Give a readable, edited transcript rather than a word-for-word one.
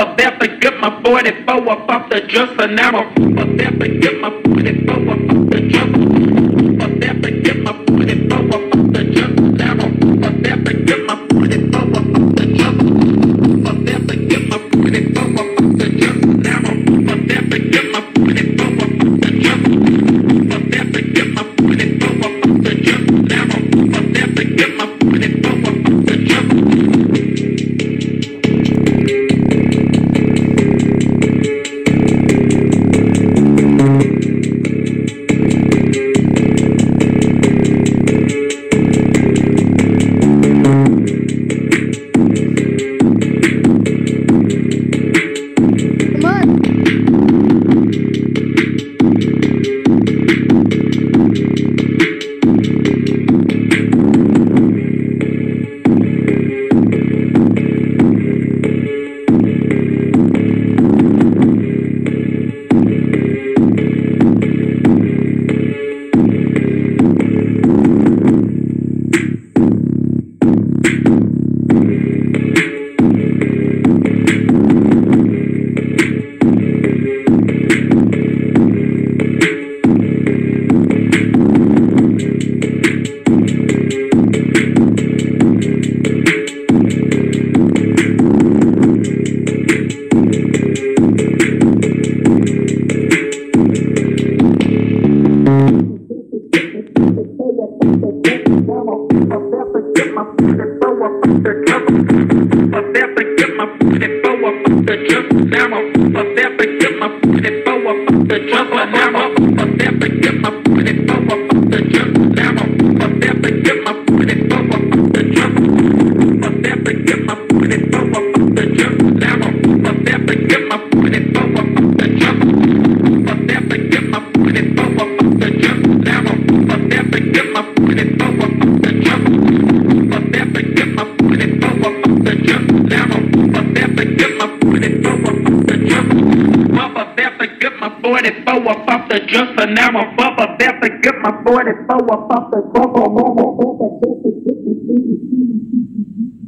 Bubba Bear to get my 44 up off the dresser. Now I'm Bubba Bear to get my 44 up off the dresser. Bubba Bear to get my 44 up off the dresser. Now I'm Bubba Bear to get my 44 up off the dresser. Bubba Bear to get my 44 up off the dresser. Now I'm Bubba Bear to get my 44 up off the dresser. Bubba Bear to get my 44 up off the dresser. Now I'm Bubba Bear to get my 44 up off the dresser. Now I'm Bubba Bear to get my 44 up off the dresser.